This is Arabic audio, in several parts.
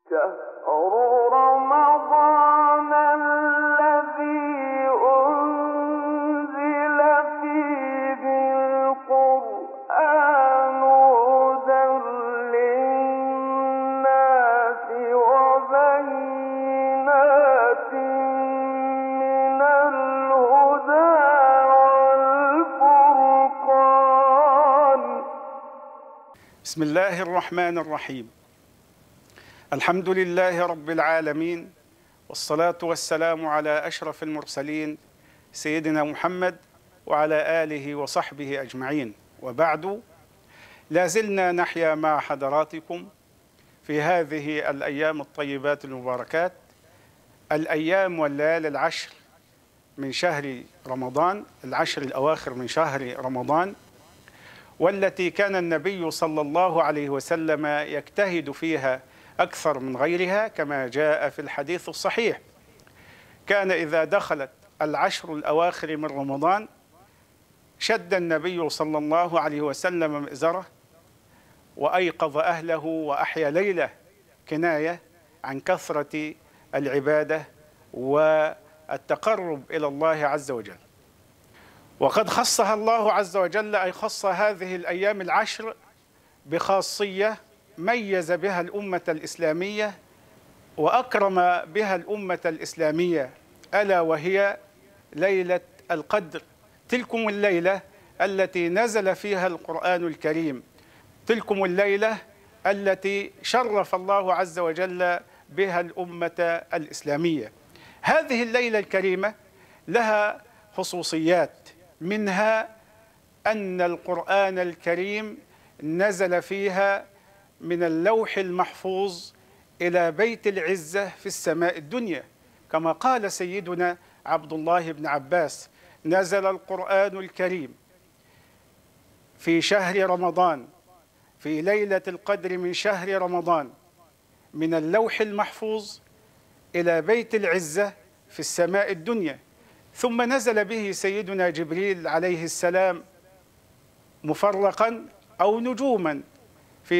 شهر رمضان الذي أنزل فيه القرآن هدى للناس وبينات من الهدى والفرقان. بسم الله الرحمن الرحيم. الحمد لله رب العالمين، والصلاة والسلام على أشرف المرسلين سيدنا محمد وعلى آله وصحبه أجمعين، وبعد. لازلنا نحيا مع حضراتكم في هذه الأيام الطيبات المباركات، الأيام والليالي العشر من شهر رمضان، العشر الأواخر من شهر رمضان، والتي كان النبي صلى الله عليه وسلم يجتهد فيها أكثر من غيرها، كما جاء في الحديث الصحيح. كان إذا دخلت العشر الأواخر من رمضان شد النبي صلى الله عليه وسلم مئزره وأيقظ أهله وأحيا ليله، كناية عن كثرة العبادة والتقرب إلى الله عز وجل. وقد خصها الله عز وجل، أي خص هذه الأيام العشر بخاصية ميز بها الأمة الإسلامية وأكرم بها الأمة الإسلامية، ألا وهي ليلة القدر. تلكم الليلة التي نزل فيها القرآن الكريم، تلكم الليلة التي شرف الله عز وجل بها الأمة الإسلامية. هذه الليلة الكريمة لها خصوصيات، منها أن القرآن الكريم نزل فيها من اللوح المحفوظ إلى بيت العزة في السماء الدنيا، كما قال سيدنا عبد الله بن عباس: نزل القرآن الكريم في شهر رمضان في ليلة القدر من شهر رمضان من اللوح المحفوظ إلى بيت العزة في السماء الدنيا، ثم نزل به سيدنا جبريل عليه السلام مفرقا أو نجوما في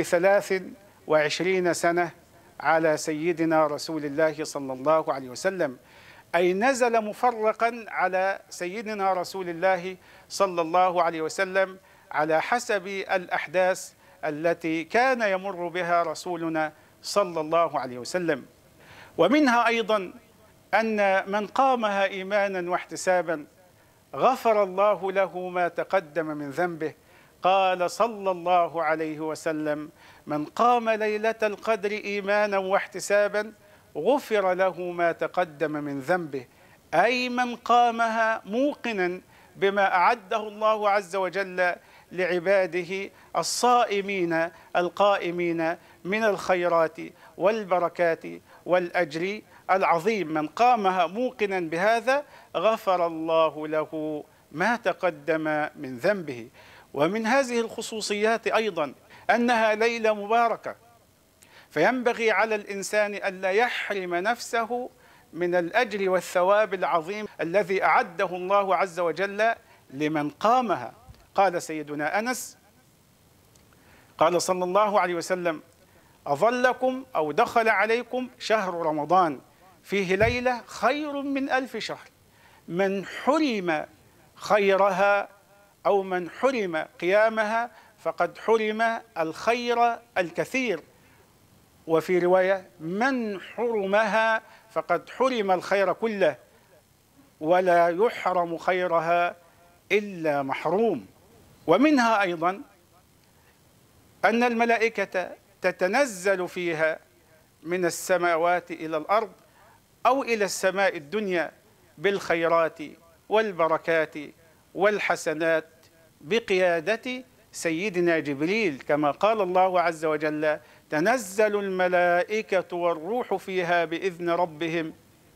23 سنة على سيدنا رسول الله صلى الله عليه وسلم، أي نزل مفرقا على سيدنا رسول الله صلى الله عليه وسلم على حسب الأحداث التي كان يمر بها رسولنا صلى الله عليه وسلم. ومنها أيضا أن من قامها إيمانا واحتسابا غفر الله له ما تقدم من ذنبه. قال صلى الله عليه وسلم: من قام ليلة القدر إيمانا واحتسابا غفر له ما تقدم من ذنبه، أي من قامها موقنا بما أعده الله عز وجل لعباده الصائمين القائمين من الخيرات والبركات والأجر العظيم. من قامها موقنا بهذا غفر الله له ما تقدم من ذنبه. ومن هذه الخصوصيات أيضا أنها ليلة مباركة، فينبغي على الإنسان ألا يحرم نفسه من الأجر والثواب العظيم الذي أعده الله عز وجل لمن قامها. قال سيدنا أنس، قال صلى الله عليه وسلم: أظلكم أو دخل عليكم شهر رمضان فيه ليلة خير من 1000 شهر، من حرم خيرها أو من حرم قيامها فقد حرم الخير الكثير، وفي رواية: من حرمها فقد حرم الخير كله، ولا يحرم خيرها إلا محروم. ومنها أيضا أن الملائكة تتنزل فيها من السماوات إلى الأرض أو إلى السماء الدنيا بالخيرات والبركات والحسنات بقيادة سيدنا جبريل، كما قال الله عز وجل: تنزل الملائكة والروح فيها بإذن ربهم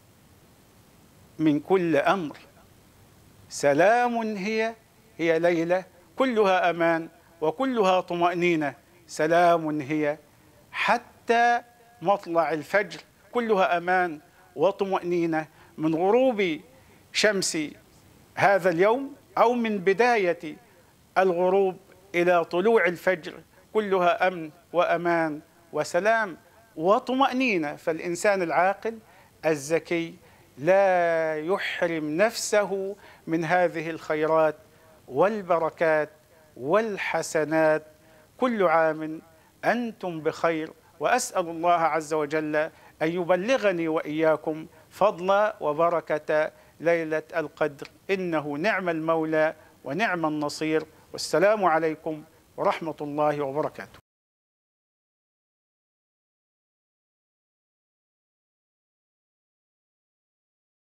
من كل أمر سلام هي ليلة كلها أمان وكلها طمأنينة، سلام هي حتى مطلع الفجر، كلها أمان وطمأنينة من غروب شمس هذا اليوم أو من بداية الغروب إلى طلوع الفجر، كلها أمن وأمان وسلام. وطمأنينة. فالإنسان العاقل الذكي لا يحرم نفسه من هذه الخيرات والبركات والحسنات. كل عام أنتم بخير، وأسأل الله عز وجل أن يبلغني وإياكم فضل وبركة ليلة القدر، إنه نعم المولى ونعم النصير. والسلام عليكم ورحمة الله وبركاته.